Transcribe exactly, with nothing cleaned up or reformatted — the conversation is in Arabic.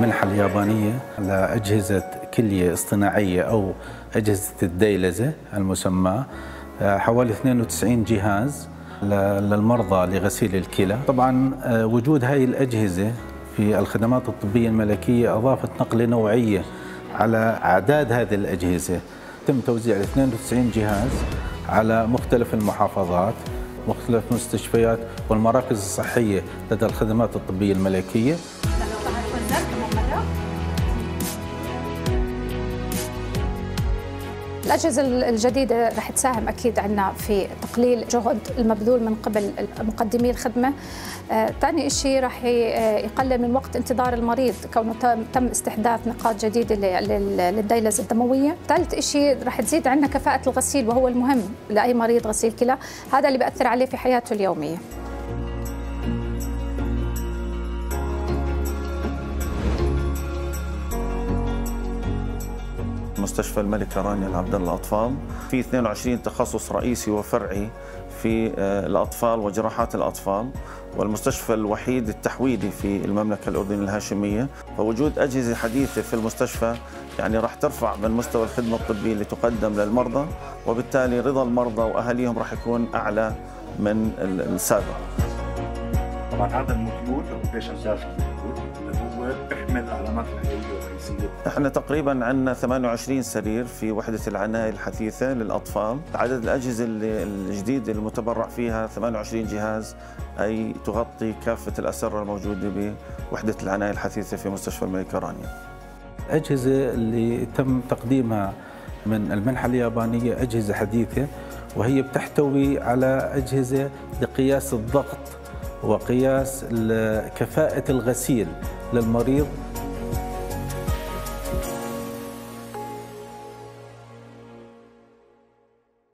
المنحة اليابانية لأجهزة كلية اصطناعية أو أجهزة الديلزة المسمى، حوالي اثنين وتسعين جهاز للمرضى لغسيل الكلى. طبعا وجود هذه الأجهزة في الخدمات الطبية الملكية أضافت نقلة نوعية على أعداد هذه الأجهزة. تم توزيع اثنين وتسعين جهاز على مختلف المحافظات، مختلف المستشفيات والمراكز الصحية لدى الخدمات الطبية الملكية. الأجهزة الجديدة رح تساهم أكيد عنا في تقليل جهد المبذول من قبل مقدمي الخدمة. ثاني شيء رح يقلل من وقت انتظار المريض كونه تم استحداث نقاط جديدة للديلزة الدموية. ثالث شيء رح تزيد عنا كفاءة الغسيل، وهو المهم لأي مريض غسيل كلى، هذا اللي بيأثر عليه في حياته اليومية. مستشفى الملكة رانيا العبدالله الأطفال في اثنين وعشرين تخصص رئيسي وفرعي في الأطفال وجراحات الأطفال، والمستشفى الوحيد التحويلي في المملكة الأردنية الهاشمية. فوجود أجهزة حديثة في المستشفى يعني راح ترفع من مستوى الخدمة الطبية اللي تقدم للمرضى، وبالتالي رضا المرضى وأهاليهم راح يكون أعلى من السابق. طبعا هذا الموديول او البيشنت سيرفيس اللي هو بيحمل علامات الحيويه الرئيسيه. احنا تقريبا عندنا ثمانية وعشرين سرير في وحده العنايه الحثيثه للاطفال. عدد الاجهزه الجديده المتبرع فيها ثمانية وعشرين جهاز، اي تغطي كافه الاسره الموجوده بوحده العنايه الحثيثه في مستشفى الملكة رانيا. الأجهزة اللي تم تقديمها من المنحة اليابانية أجهزة حديثة، وهي بتحتوي على أجهزة لقياس الضغط وقياس كفاءة الغسيل للمريض